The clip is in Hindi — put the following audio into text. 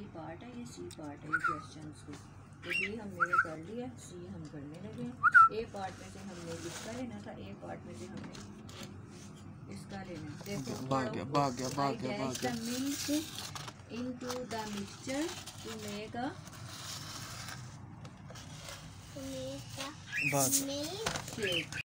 पार्ट है, ये सी पार्ट है, ये क्वेश्चन को। तो बी हमने ये कर लिया, सी हम करने लगे। ए पार्ट में से हमने इसका लेना था, ए पार्ट में से हमने इसका लेना। देखो भाग गया milk into the mixture to make a milk shake.